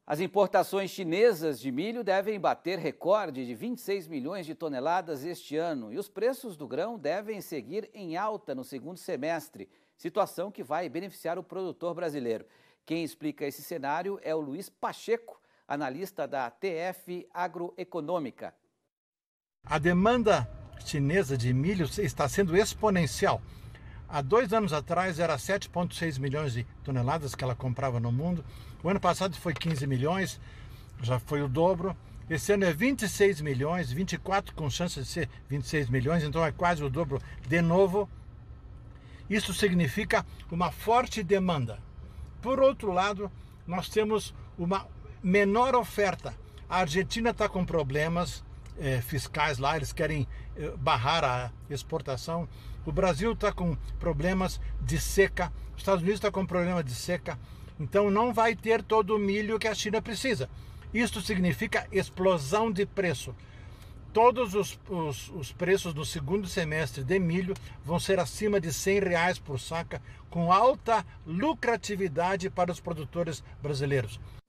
As importações chinesas de milho devem bater recorde de 26 milhões de toneladas este ano e os preços do grão devem seguir em alta no segundo semestre, situação que vai beneficiar o produtor brasileiro. Quem explica esse cenário é o Luiz Pacheco, analista da TF Agroeconômica. A demanda chinesa de milho está sendo exponencial. Há 2 anos atrás era 7,6 milhões de toneladas que ela comprava no mundo. O ano passado foi 15 milhões, já foi o dobro. Esse ano é 26 milhões, 24 com chance de ser 26 milhões, então é quase o dobro de novo. Isso significa uma forte demanda. Por outro lado, nós temos uma menor oferta. A Argentina está com problemas fiscais lá, eles querem barrar a exportação. O Brasil está com problemas de seca, os Estados Unidos está com problema de seca, então não vai ter todo o milho que a China precisa. Isso significa explosão de preço. Todos os preços do segundo semestre de milho vão ser acima de R$100 por saca, com alta lucratividade para os produtores brasileiros.